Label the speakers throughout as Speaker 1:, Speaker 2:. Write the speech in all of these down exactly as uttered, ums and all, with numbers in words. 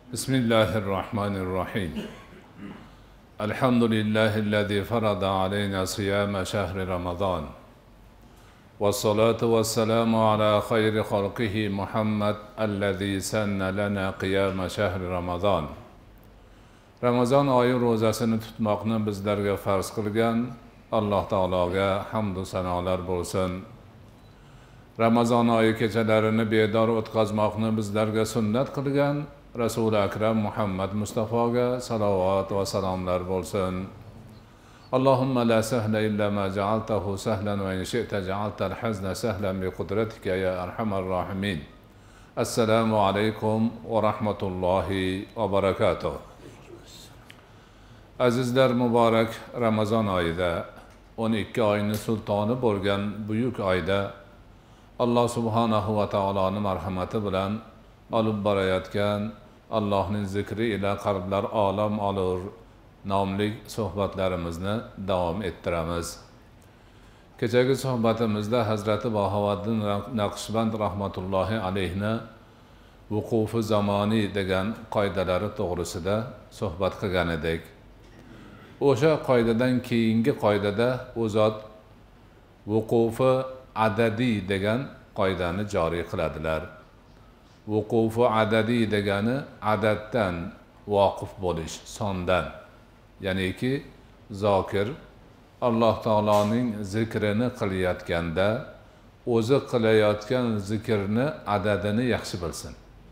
Speaker 1: بسم الله الرحمن الرحيم الحمد لله الذي فرض علينا صيام شهر رمضان والصلاة والسلام على خير خلقه محمد الذي سن لنا قيام شهر رمضان Ramazon oyi ro'zasini tutmoqni bizlarga farz qilgan Alloh taologa hamd va sanolar bo'lsin. Ramazon oyi kechalarini bedor o'tkazmoqni bizlarga sunnat qilgan Rasul akram Muhammad Mustafoga salovat va salomlar bo'lsin. Allohumma la sahla illa ma ja'altahu sahlan wa in shi'ta ja'alta al-hazna sahlan bi qudratika ya arhamar rahimin. Assalomu alaykum va rahmatullohi va barakatuh. Azizlar, muborak Ramazon oyida o'n ikki oyning sultoni bo'lgan buyuk oyda Alloh subhanahu va taoloning marhamati bilan olib borayotgan Allohning zikri ila qalblar olam olur nomli suhbatlarimizni davom ettiramiz. Kechagi suhbatimizda Hazrati Bahovuddin Naqshband rahmatullohi alayhni vuqufi zamoni degan qoidalari to'g'risida suhbat qilgan edik. O'sha qoidadan keyingi qoidada u zot vuqufi adadiy degan qoidani joriy qiladilar. Vuqufi adadiy degani adaddan voqif bo'lish, sondan. Ya'ni ki zokir Alloh taoloning zikrini qilayotganda o'zi qilayotgan zikrni adadini yaxshi bilsin.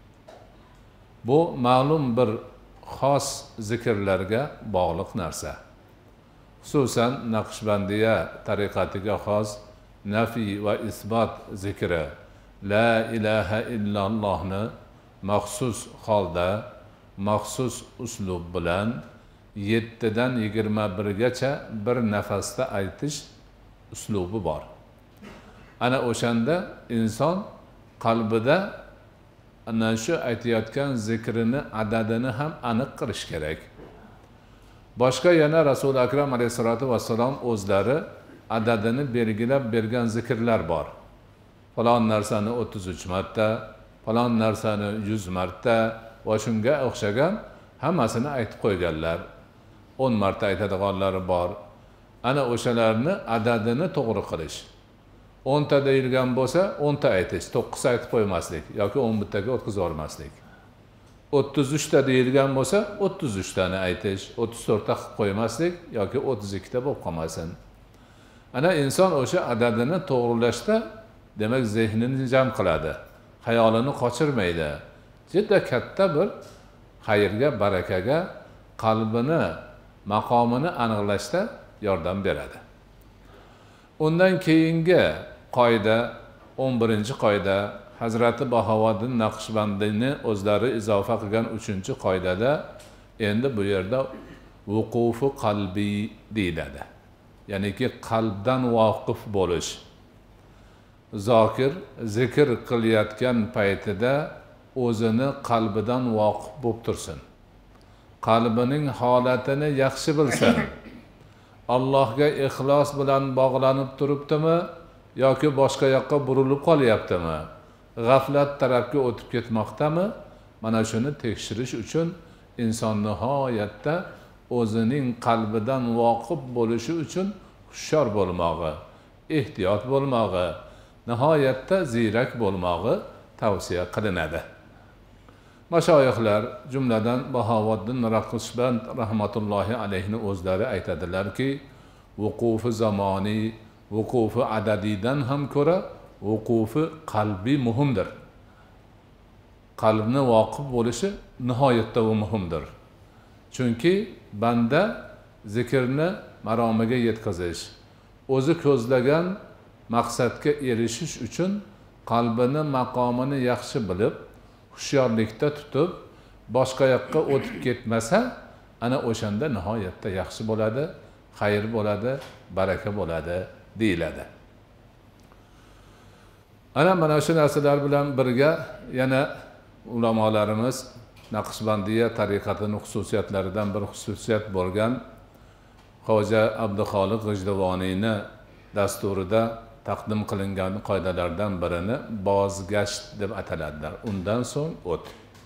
Speaker 1: Bu ma'lum bir xos zikrlarga bog'liq narsa. Xususan Naqshbandiya tariqatiga xos nafi va isbot zikri, la ilaha illallohni maxsus holda, maxsus uslub bilan yettidan yigirma birgacha bir nafasda aytish uslubi bor. Ana o'shanda inson qalbida ana shu aytayotgan zikrini adadini ham aniq qilish kerak. Boshqa yana Rasul akram alayhisolatu vassalom o'zlari adadini belgilab bergan zikrlar bor. Falon narsani o'ttiz uch marta, falon narsani yuz marta va shunga o'xshagan hammasini aytib qo'yganlar. o'n marta aytadiganlari bor. Ana o'shalarni adadini to'g'ri qilish. o'n ta deyilgan bo'lsa, o'n ta aytish, to'qqiz aytib qo'ymaslik yoki o'n bir taga o'tkazib olmaslik. o'ttiz uch ta deyilgan bo'lsa, o'ttiz uch tani aytish, o'ttiz to'rt ta qilib qo'ymaslik yoki o'ttiz ikki ta bo'lib qolmasin. Ana inson o'sha adadini to'g'rilashda demak zehnini jam qiladi, xayolini qochirmaydi. Juda katta bir xayrga, barakaga, qalbini, maqomini aniqlashda yordam beradi. Undan keyingi qoida, o'n birinchi qoida, Hazrati Bahovuddin Naqshbandiyni o'zlari izofa qilgan uchinchi qoidada endi bu yerda vuqufi qalbiy deyiladi. Ya'ni ki qalbdan voqif bo'lish. Zokir zikr qilayotgan paytida o'zini qalbidan voqif bo'lib tursin. Qalbining holatini yaxshi bilsin. Allohga ixlos bilan bog'lanib turibdimi yoki boshqa yoqqa burilib qolyaptimi? G'aflat tarafga o'tib ketmoqdami? Mana shuni tekshirish uchun inson nihoyatda o'zining qalbidan voqif bo'lishi uchun hushyor bo'lmog'i, ehtiyot bo'lmog'i, nihoyatda ziyrak bo'lmog'i tavsiya qilinadi. Mashoyixlar, jumladan Bahovuddin Naqshband rahmatullohi alayhni o'zlari aytadilarki, vuqufi zamoni, vuqufi adadiydan ham ko'ra vuqufi qalbiy muhimdir. Qalbni voqif bo'lishi nihoyatda muhimdir. Chunki banda zikrni maromiga yetkazish, o'zi ko'zlagan maqsadga erishish uchun qalbini, maqomini yaxshi bilib, hushyorlikda tutib, boshqa yoqqa o'tib ketmasa, ana o'shanda nihoyatda yaxshi bo'ladi, xayr bo'ladi, baraka bo'ladi deyiladi. Ana mana shu narsalar bilan birga yana ulamolarimiz Naqshbandiya tariqatining xususiyatlaridan bir xususiyat bo'lgan Xo'ja Abduxoliq G'ijduvoniyni dasturida taqdim qilingan qoidalardan birini bozgasht deb ataladilar. Undan so'ng o't.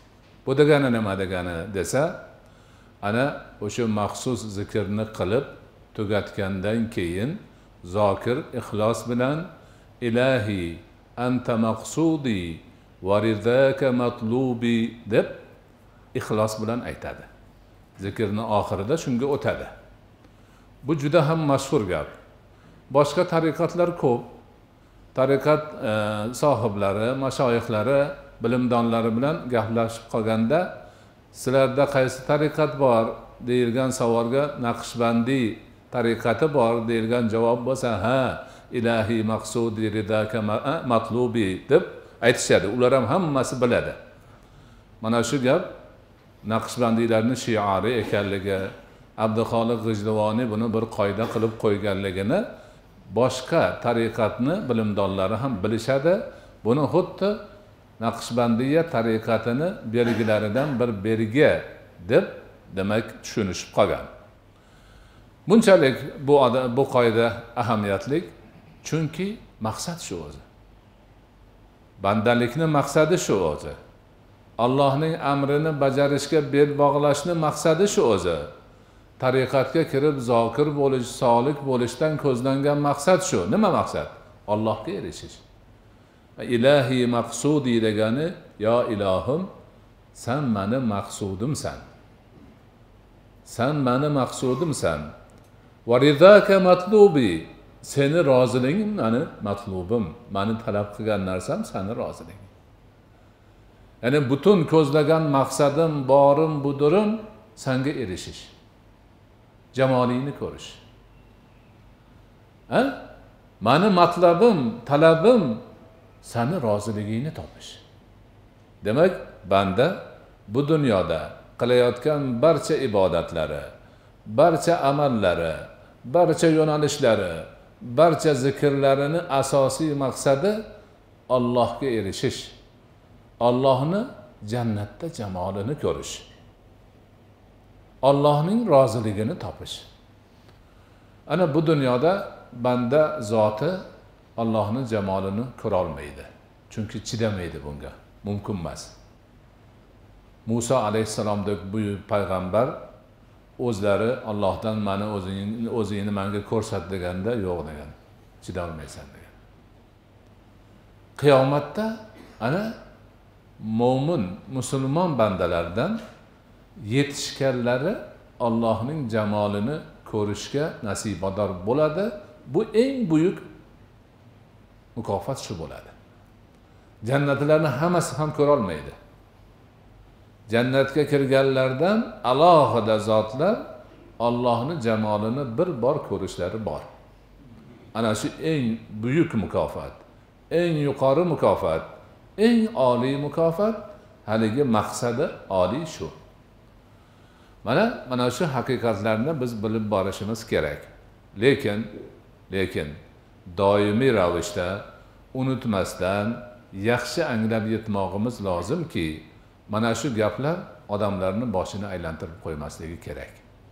Speaker 1: Bu degani nima degani desa, ana o'sha maxsus zikrni qilib tugatgandan keyin zokir ixlos bilan ilahi anta maqsudi va ridaka matlubi deb ixlos bilan aytadi. Zikrni oxirida shunga o'tadi. Bu juda ham mashhur gap. Boshqa tariqatlar ko'p. Tariqat e, sohiblari, mashoyixlari, bilimdonlari bilan gaplashib qolganda, sizlarda qaysi tariqat bor deyilgan savolga Naqshbandi tariqati bor deyilgan javob bo'lsa, ha, ilahi maqsudi ridaka matlubi deb aytishadi. Ular ham hammasi biladi. Mana shu gap Naqshbandiylarning shiori ekanligi, Abduxoliq G'ijduvoniy buni bir qoida qilib qo'yganligini boshqa tariqatni bilimdonlari ham bilishadi. Buni xuddi Naqshbandiya tariqatini belgilaridan bir belgi deb demak tushunishib qolgan. Bunchalik bu bu qoida ahamiyatli, chunki maqsad shu o'zi. Bandalikni maqsadi shu o'zi. Allohning amrini bajarishga bel bog'lashni maqsadi shu o'zi. Tariqatga kirib zokir bo'lish, solik bo'lishdan ko'zlangan maqsad shu. Nima maqsad? Allohga erishish. Ilahi maqsudi degani, yo ilohim, sen meni maqsudimsan. Sen meni maqsudimsan. Va ridaka matlubi, seni roziliging meni matlubim. Meni talab qilgan narsam seni roziliging. Ya'ni butun ko'zlagan maqsadim, borim, budurim senga erishish. Jamolingni ko'rish. Ha? Meni matlabim, talabim seni roziligingni topish. Demak, banda bu dunyoda qilayotgan barcha ibodatlari, barcha amallari, barcha yo'nalishlari, barcha zikrlarini asosiy maqsadi Allohga erishish. Allohni jannatda jamolini ko'rish. Allohning roziligini topish. Ana bu dunyoda banda zoti Allohning jamolini ko'ra olmaydi. Chunki chidamaydi bunga. Mumkin emas. Musa alayhissalomdek buyuk payg'ambar o'zlari Allohdan meni o'zingni o'zingni menga ko'rsat deganda yo'q degan. Chida olmaysan degan. Qiyomatda ana mo'min, musulmon bandalardan yetishganlari Allohning jamolini ko'rishga nasibador bo'ladi. Bu eng buyuk mukofot shu bo'ladi. Jannatlarni hammasi ham ko'ra olmaydi. Jannatga kirganlardan alohida zotlar Allohning jamolini bir bor ko'rishlari bor. Ana shu eng buyuk mukofot, eng yuqori mukofot, eng oliy mukofot, haligi maqsadi oliy shu. Mana mana shu haqiqatlarni biz bilib borishimiz kerak. Lekin lekin doimiy ravishda unutmasdan yaxshi anglab yetmog'imiz lozimki, mana shu gaplar odamlarning boshini aylantirib qo'ymasligi kerak.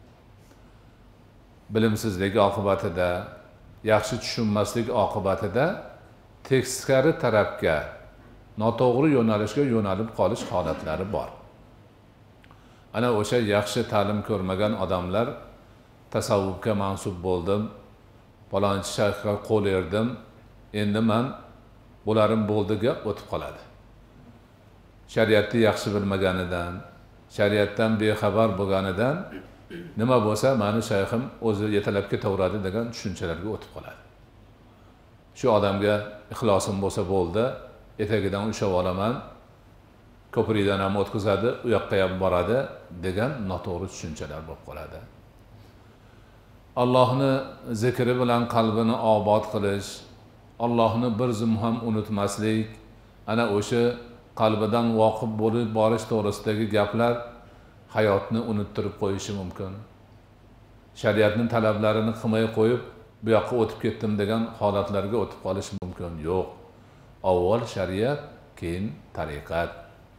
Speaker 1: Bilimsizlik oqibatida, yaxshi tushunmaslik oqibatida teskari tarafga, noto'g'ri yo'nalishga yo'nalib qolish holatlari bor. Ana o'sha yaxshi ta'lim ko'rmagan odamlar tasavvufga mansub bo'ldim, falonchi shayxga qo'l erdim, endi men bo'larim bo'ldiga o'tib qoladi. Shariatni yaxshi bilmaganidan, shariatdan bexabar bo'lganidan nima bo'lsa meni shayxim o'zi yetalab ketaveradi degan tushunchalarga o'tib qoladi. Shu odamga ixlosim bo'lsa bo'ldi, etagidan ushlab olaman, ko'prikdan ham o'tkazadi, u yoqqa ham boradi degan noto'g'ri tushunchalar bo'lib qoladi. Allohni zikri bilan qalbini obod qilish, Allohni bir zum ham unutmaslik, ana o'sha qalbidan voqif bo'lib borish to'g'risidagi gaplar hayotni unuttirib qo'yishi mumkin. Shariatning talablarini qilmay qo'yib, bu yoqqa o'tib ketdim degan holatlarga o'tib qolish mumkin. Yo'q. Avval shariat, keyin tariqat.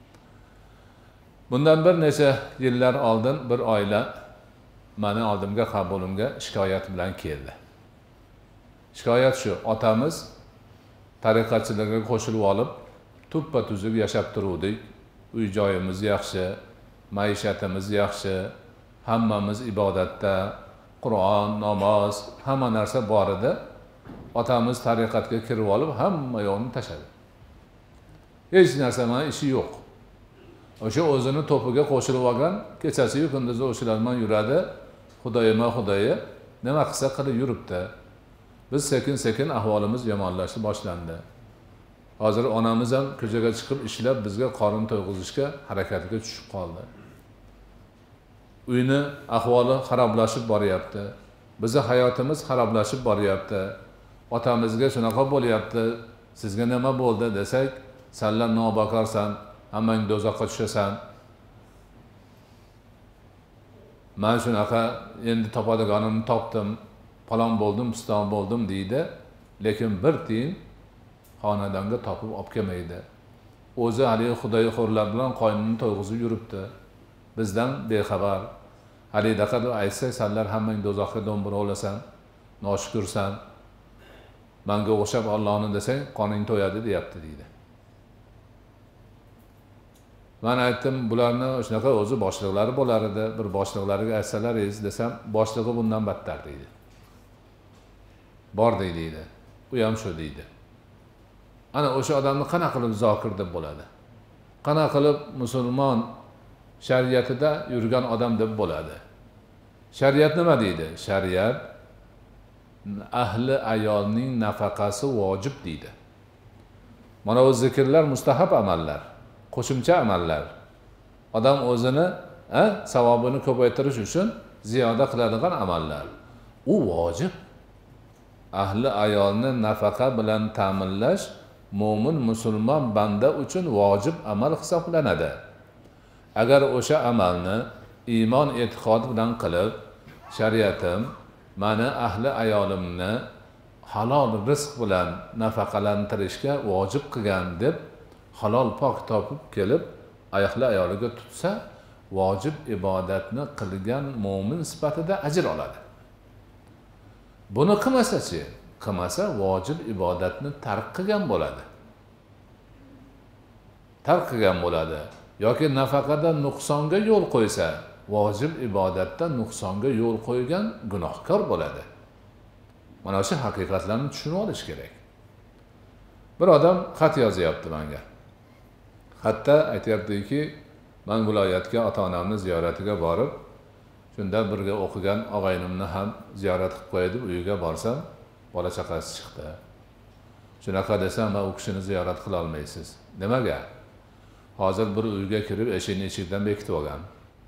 Speaker 1: Bundan bir necha yillar oldin bir oila meni oldimga qabulimga shikoyat bilan keldi. Shikoyat shu: otamiz tariqatchilarga qo'shilib olib, tuppa tuzuk yashab turuvdik. uy joyimiz yaxshi, maishatimiz yaxshi, hammamiz ibodatda, Qur'on, namoz, hamma narsa bor edi. Otamiz tariqatga kirib olib, hamma yo'lni tashladi. Hech narsa bilan ishi yo'q. O'sha o'zini to'piga qo'shilib olgan, kechasi-yu kunduzi o'shalar bilan yuradi. Xudoyima Xudoyi nima qilsa qilib yuribdi. Biz sekin-sekin ahvolimiz yomonlashib boshlandi. Hozir onamiz ham ko'chaga chiqib ishlab bizga qorin to'yg'izishga harakatiga tushib qoldi. Uyni ahvoli xaroblashib boryapti. Bizning hayotimiz xaroblashib boryapti. Otamizga shunaqa bo'lyapti. Sizga nima bo'ldi desak, senlar nobakarsan, hammang do'zaxga tushasan. Men shunaqa endi topadiganimni topdim, falon bo'ldim, piston bo'ldim deydi, lekin bir tiyin xonadonga topib olib kelmaydi. O'zi hali xudoyxo'rlar bilan qo'ynini to'yg'izib yuribdi. Bizdan bexabar. Hali daqa deb aytsak, senlar hammang do'zaxga do'mbira olasan, noshukursan. Menga o'xshab Allohni desang, qoning to'yadi deyapti deydi. Men aytdim, bularni shunaqa o'zi boshliqlari bo'lar edi, bir boshliqlariga aytsalaringiz desam, boshlig'i bundan battar deydi. Bor deydi. U ham shu deydi. Ana o'sha odamni qana qilib zokir deb bo'ladi? Qana qilib musulmon shariatida yurgan odam deb bo'ladi? Shariat nima deydi? Shariat ahli ayolning nafaqasi vojib deydi. Mana bu zikrlar mustahab amallar, qo'shimcha amallar. Odam o'zini, ha, savobini ko'paytirish uchun ziyoda qiladigan amallar. U vojib. Ahli ayolni nafaqa bilan ta'minlash mo'min musulmon banda uchun vojib amal hisoblanadi. Agar o'sha amalni iymon e'tiqod bilan qilib, shariatim meni ahli ayolimni halol rizq bilan nafaqalantirishga vojib qilgan deb halol pok topib kelib ahli ayoliga tutsa, vojib ibodatni qilgan mo'min sifatida ajr oladi. Buni qilmasa-chi, qilmasa vojib ibodatni tark qilgan bo'ladi. Tark qilgan bo'ladi. Yoki nafaqada nuqsonga yo'l qo'ysa, vojib ibodatda nuqsonga yo'l qo'ygan gunohkor bo'ladi. Mana shu haqiqatlarni tushunib olish kerak. Bir odam xat yozyapti menga. Xatda aytayaptiki, men viloyatga ota-onamni ziyoratiga borib, shunda birga o'qigan og'aynimni ham ziyorat qilib qo'yay deb uyiga borsam, bola chaqasi chiqdi. Shunaqa desam, "Men u kishini ziyorat qila olmaysiz." Nimaga? Hozir bir uyga kirib, eshikni ichidan bekitib olgan.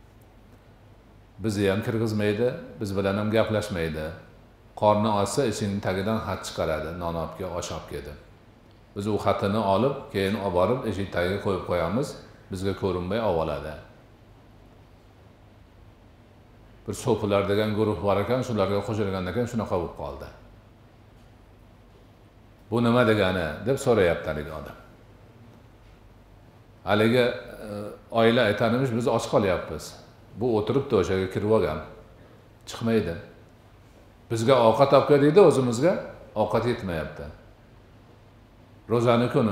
Speaker 1: Bizni ham kirgizmaydi, biz bilan ham gaplashmaydi. Qorni ochsa, eshikning tagidan xat chiqaradi, non olib kel, osh olib keldi. Biz u xatini olib, keyin olib borib eshik tagiga qo'yib qo'yamiz, bizga ko'rinmay oladi. Bir so'pilar degan guruh bor ekan, shularga qo'shilgandan keyin shunaqa bo'lib qoldi. Bu nima degani deb so'rayapti haligi odam. Haligi oila aytanimiz, biz och qolyapmiz. Bu o'tiribdi o'shaga kirib olgan. Chiqmaydi. Bizga ovqat olib kel deydi, o'zimizga ovqat yetmayapti. Ro'zani kuni.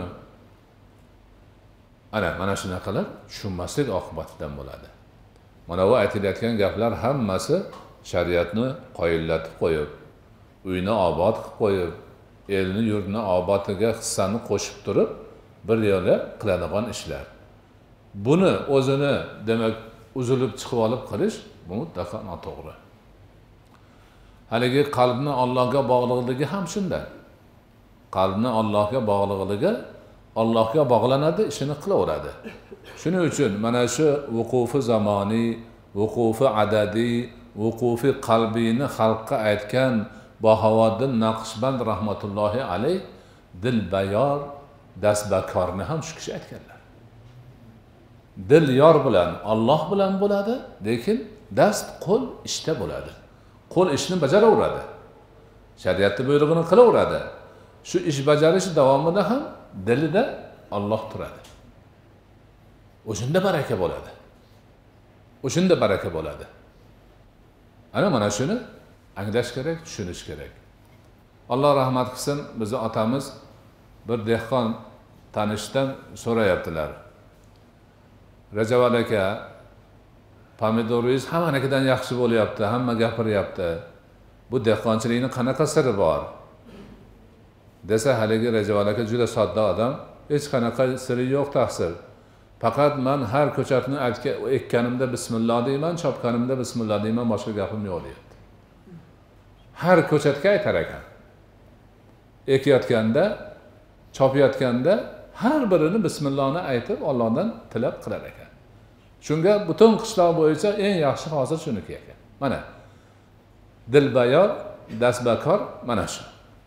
Speaker 1: Ana, mana shunaqalar tushunmaslik oqibatidan bo'ladi. Mana bu aytilayotgan gaplar hammasi shariatni qoyillatib qo'yib, uyni obod qilib qo'yib, elni yurtni obodiga hissani qo'shib turib, bir yo'la qiladigan ishlar. Buni o'zini, demak, uzilib chiqib olib qilish bu mutlaqo noto'g'ri. Haligi qalbni Allohga bog'liqligi ham shunday. Qalbni Allohga bog'liqligi Allohga bog'lanadi, ishini qilaveradi. Shuning uchun mana shu vuqufi zamoniy, vuqufi adadiy, vuqufi qalbini xalqqa aytgan Bahovoddin Naqshband rahmatullohi alayh dilbayor, dasbakorni ham shu kishi aytganlar. Dil yor bilan, Alloh bilan bo'ladi, lekin dast qo'l ishda bo'ladi. Qo'l ishni bajaraveradi. Shariatning buyrug'ini qilaveradi. Shu ish bajarish davomida ham dilida Alloh turadi. O'shunda baraka bo'ladi. O'shunda baraka bo'ladi. Ana mana shuni anglash kerak, tushunish kerak. Alloh rahmat qilsin, bizning otamiz bir dehqon tanishdan so'rayaptilar. Rajab aka, pomidoringiz hammanikidan yaxshi bo'lyapti, hamma gapiryapti. Bu dehqonchilikning qanaqa siri bor? Desa, haligi Rajab aka juda sodda odam, hech qanaqa siri yo'q taqsir. Faqat men har ko'chatni ekkanimda bismillah deyman, chopganimda bismillah deyman, boshqa gapim yo'q deyapti. Har ko'chatga aytar ekan. Ekayotganda, chopayotganda har birini bismillahni aytib Allohdan tilab qilar ekan. Shunga butun qishloq bo'yicha eng yaxshi hozir shuniki ekan. Mana dilbayor, dasbakor mana shu.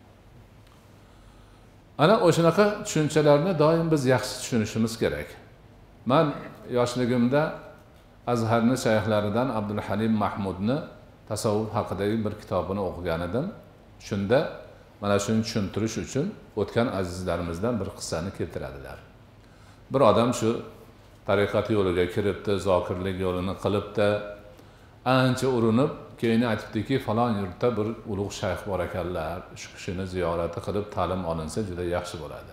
Speaker 1: Ana o'shanaqa tushunchalarni doim biz yaxshi tushunishimiz kerak. Men yoshligimda Azharni shayxlaridan Abdul Halim Mahmudni tasavvuf haqidagi bir kitobini o'qigan edim. Shunda mana shuni tushuntirish uchun o'tgan azizlarimizdan bir qissani keltiradilar. Bir odam shu tariqat yo'liga kiribdi, zokirlik yo'lini qilibdi, ancha urinib, keyin aytibdiki, falon yurtda bir ulug' shayx bor ekanlar, shu kishini ziyorati qilib ta'lim olinsa juda yaxshi bo'ladi.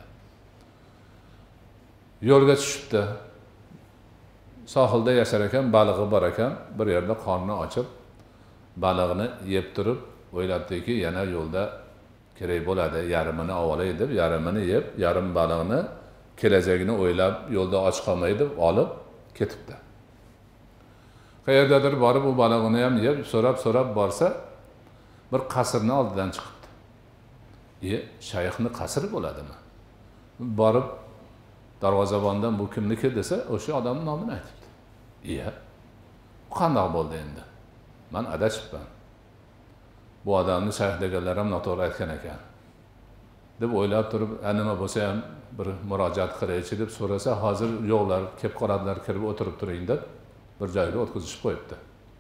Speaker 1: Yo'lga tushibdi. Sohilda yashar ekan, balig'i bor ekan, bir yerda qorni ochib, balig'ini yeb turib, o'ylabdiki, yana yo'lda kerak bo'ladi, yarimini olay deb, yarimini yeb, yarim balig'ini kelajagini o'ylab, yo'lda och qolmay deb olib ketibdi. Qayerdadir borib u balig'ini ham yeb, so'rab-so'rab borsa, bir qasrni oldidan chiqibdi. "E, shayxni qasri bo'ladimi?" Borib darvozabondan bu kimniki desa, o'sha odamning nomini aytibdi. "Iya. Bu qanday bo'ldi endi? Men adashibman. Bu odamni shayx deganlar ham noto'g'ri aytgan ekan." deb o'ylab turib, "Nima bo'lsa ham bir murojaat qilaychi" deb so'rasa, "Hozir yo'qlar, kelib qoladilar, kirib o'tirib turing" deb bir joyga o'tkazishib qo'yibdi.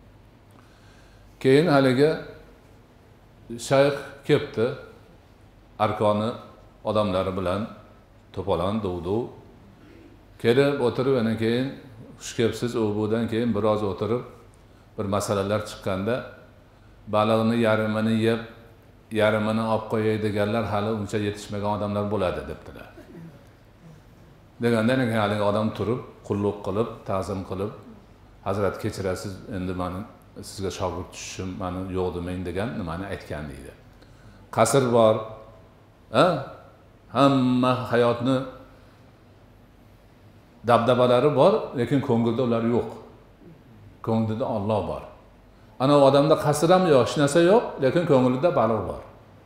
Speaker 1: Keyin haligi shayx kelibdi, arkoni odamlari bilan to'polon duvdu. Kelib o'tirib, ana keyin xush kelibsiz, u budan keyin biroz o'tirib, bir masalalar chiqqanda, balig'ini yarimini yeb, yarimini olib qo'yay deganlar hali uncha yetishmagan odamlar bo'ladi debdilar. Degandan keyin haligi odam turib, qulluq qilib, ta'zim qilib, "Hazrat kechirasiz, endi meni sizga shogird tushishim, meni yo'q demang" degan nimani aytgan deydi. Qasr bor, ha? Hamma hayotni dabdabalari bor, lekin ko'ngilda ular yo'q. Ko'nglida Alloh bor. Ana odamda qasr ham yo'q, hech narsa yo'q, lekin ko'ngilida baliq bor.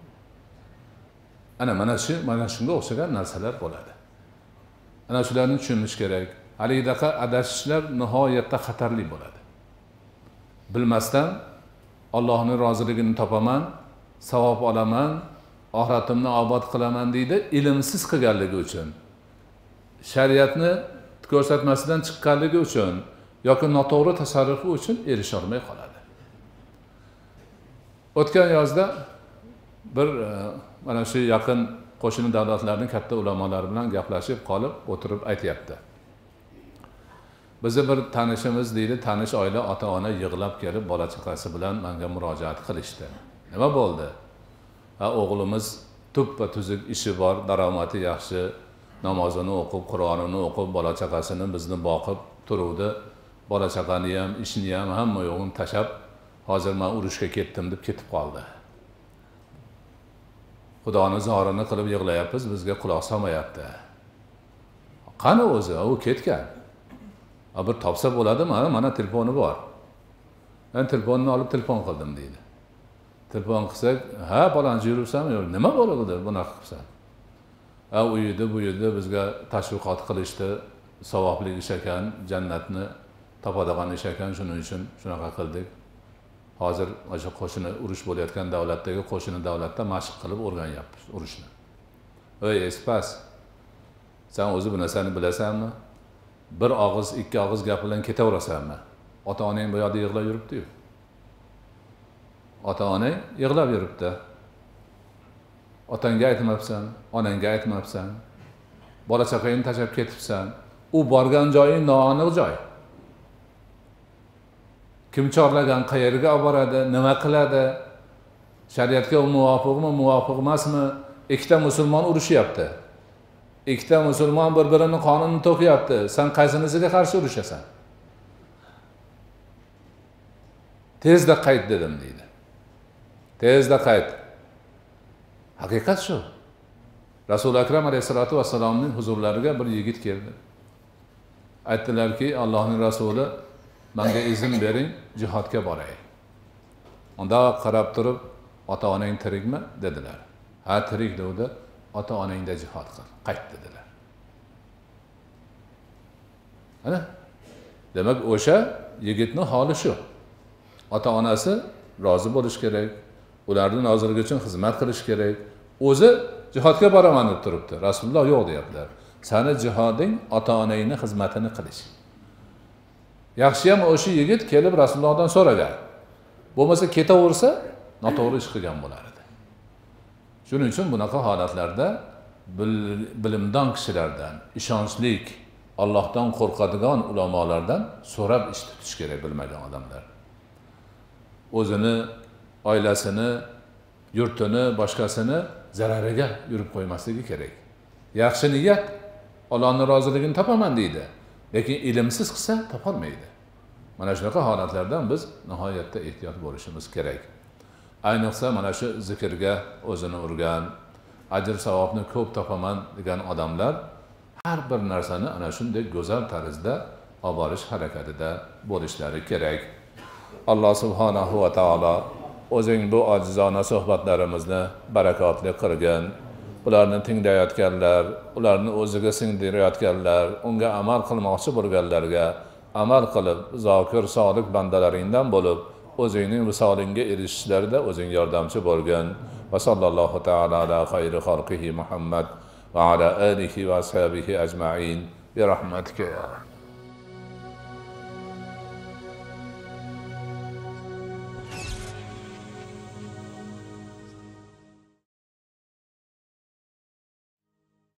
Speaker 1: Ana mana shu, mana shunga o'xshagan narsalar bo'ladi. Ana shularni tushunish kerak. Halidaqa adashishlar nihoyatda xatarli bo'ladi. Bilmasdan Allohning roziligini topaman, savob olaman, oxiratimni obod qilaman deydi, ilmsiz qilganligi uchun, shariatni ko'rsatmasidan chiqqanligi uchun yoki noto'g'ri tasarrufi uchun erisha olmay qoladi. O'tgan yozda bir mana shu yaqin qo'shni davlatlarning katta ulamolari bilan gaplashib qolib, o'tirib aytayapti. Bizi bir tanishimiz deydi, tanish oila ota-ona yig'lab kelib bola chaqasi bilan menga murojaat qilishdi. Nima bo'ldi? Ha, o'g'limiz tuppa tuzuk ishi bor, daromadi yaxshi, namozini o'qib, Qur'onini o'qib, bola chaqasini bizni boqib turuvdi. Bola chaqani ham, ishni ham hamma yo'g'ini tashab, hozir men urushga ketdim deb ketib qoldi. Xudoni zorini qilib yig'layapmiz, bizga quloq solmayapti. Qani o'zi, u ketgan. A bir topsa bo'ladimi? Mana telefoni bor. Men telefonni olib telefon qildim deydi. Telefon qilsak, "Ha, palonchi yuribsanmi? Yo'q, nima bo'ladi bunaqa qilsan?" Ha, u yerda, bu yerda bizga tashviqot qilishdi, savobli ish ekan, jannatni topadigan ish ekan, shuning uchun shunaqa qildik. Hozir o'sha qo'shini urush bo'layotgan davlatdagi qo'shini davlatda mashq qilib o'rganyapmiz urushni. Ey, espas. Sen o'zi bu narsani bilasanmi? Bir og'iz, ikki og'iz gap bilan ketaverasanmi? Ota-onang bu yerda yig'lab yuribdi-yu. Ota-onang yig'lab yuribdi. Otangga aytmabsan, onangga aytmabsan. Bola chaqangni tashlab ketibsan. U borgan joying noaniq joy. Kim chorlagan, qayerga olib boradi, nima qiladi? Shariatga muvofiqmi, muvofiq emasmi? Ikkita musulmon urushyapti. Ikkita musulmon bir-birini qonini to'qiyapti. Sen qaysinisiga qarshi urushasan? Tezda qayt dedim deydi. Tezda qayt. Haqiqat shu. Rasul akram alayhisolatu vassalomning huzurlariga bir yigit keldi. Aytdilarki, Allohning rasuli menga izn bering, jihodga boray. Unda qarab turib, ota-onang tirikmi dedilar. Ha, tirik dedi. Ota-onangda jihod qil, qayt dedilar. Ana, demak o'sha yigitning holi shu. Ota-onasi rozi bo'lish kerak, ularning nozirligi uchun xizmat qilish kerak. O'zi jihodga boraman deb turibdi. Rasululloh yo'q deyaptilar. Sani jihoding ota-onangning xizmatini qilish. Yaxshi ham o'sha yigit kelib Rasulullohdan so'ragan. Bo'lmasa ketaversa, noto'g'ri ish qilgan bo'lar edi. Shuning uchun bunaqa holatlarda bilimdon kishilardan, ishonchli, Allohdan qo'rqadigan ulamolardan so'rab ish tutish kerak bilmagan odamlar. O'zini, oilasini, yurtini, boshqasini zarariga yurib qo'ymasligi kerak. Yaxshi niyat Allohning roziligini topaman deydi, lekin ilmsiz qilsa topolmaydi. Mana shunaqa holatlardan biz nihoyatda ehtiyot bo'lishimiz kerak. Ayniqsa mana shu zikrga o'zini urgan, ajr savobni ko'p topaman degan odamlar har bir narsani ana shunday go'zal tarzda olib borish harakatida bo'lishlari kerak. Alloh subhanahu va taolo o'zing bu ojizona suhbatlarimizni barakotli qilgin. Ularni tinglayotganlar, ularni o'ziga singdirayotganlar, unga amal qilmoqchi bo'lganlarga amal qilib, zokir solih bandalaringdan bo'lib, o'zingning visolingga erishishlarida o'zing yordamchi bo'lgin. Va sallallohu taala ala xayri xalqihi Muhammad va ala alihi va ashabihi ajma'in bi rahmatika.